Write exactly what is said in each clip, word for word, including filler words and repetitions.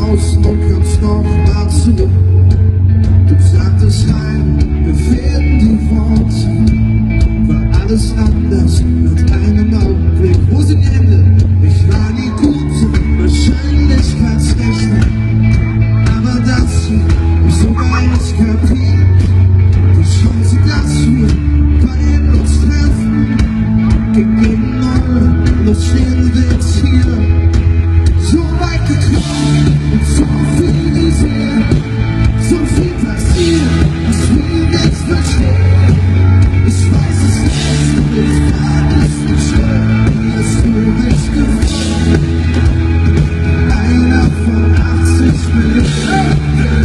draußen und kamst noch mal zurück. Du sagtest heim, mir fehlten die Worte. War alles anders mit einem Augenblick. Wo sind die Hände? Ich war nie gut, Wahrscheinlichkeitsrechnung. Aber das hier ist sogar nicht kapiert. Die Chance, dass wir bei uns treffen, gegeben null, noch stehen wir jetzt hier. So weit gekommen und so viel gesehen, so viel passiert, dass wir jetzt verstehen. Ich weiß es nicht, und ich kann es nicht schön, wie hast du mich gefunden? Einer von achtzig Millionen.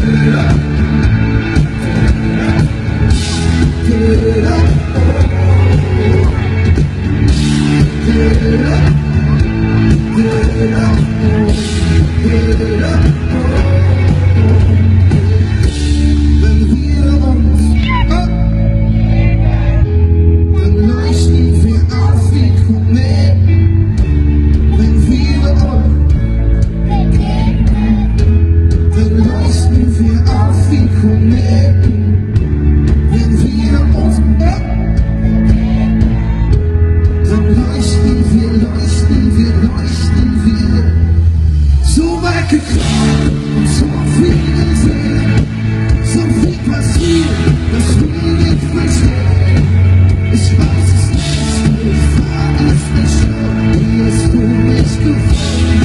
Und so viel gesehen, so viel passiert, dass wir nicht verstehen. Ich weiß es nicht, ich frage es nicht schon, wie hast du mich gefunden?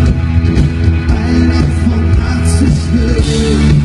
Einer von achtzig Millionen.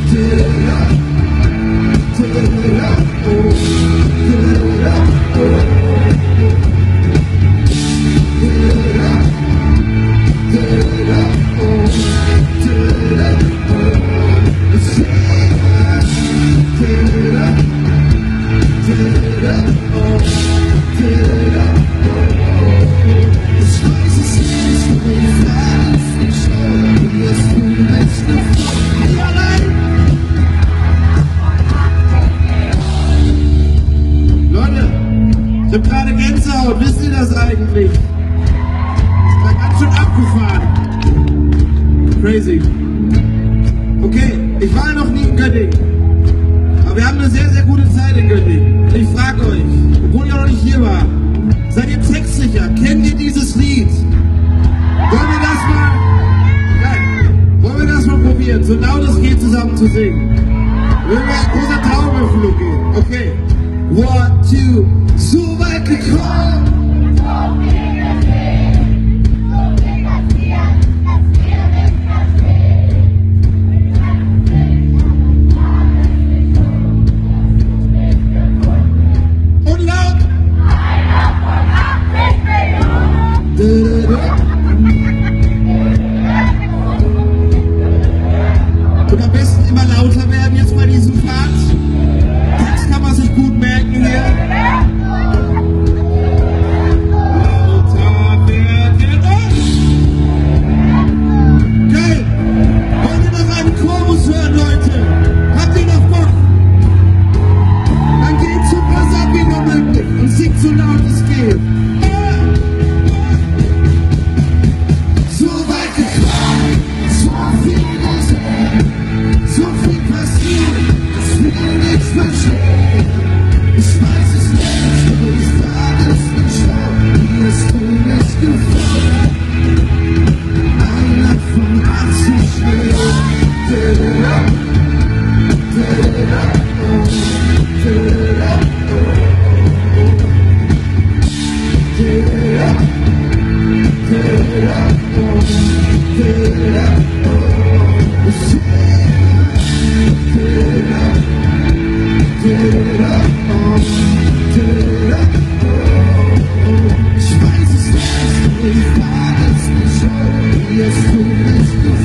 Ich hab gerade Gänsehaut, wisst ihr das eigentlich? Ich war ganz schön abgefahren. Crazy. Okay, ich war noch nie in Göttingen. Aber wir haben eine sehr, sehr gute Zeit in Göttingen. Und ich frage euch, obwohl ihr noch nicht hier war, seid ihr textsicher? Kennt ihr dieses Lied? Wollen wir das mal? Geil. Wollen wir das mal probieren? So laut es geht, zusammen zu singen. Wenn wir ein großer Traum im Flug gehen. Okay. One, two, so weit gekommen. Und laut. Und am besten immer lauter werden jetzt bei diesem Part. Jetzt kann man sich gut merken hier. Lauter werden. Geil! Wollt ihr noch einen Chorus hören, Leute? Habt ihr noch Bock? Dann geht zum Wasabi-Moment und singt so laut es geht. So weit gekommen, so viel gesehen, so viel passiert, dass wir nichts verstehen. Ich weiß es nicht, aber ich frage es nicht schon, wie hast du mich gefunden? Einer von achtzig Millionen. Ich weiß es nicht, ich frage es nicht schon, wie hast du mich gefunden?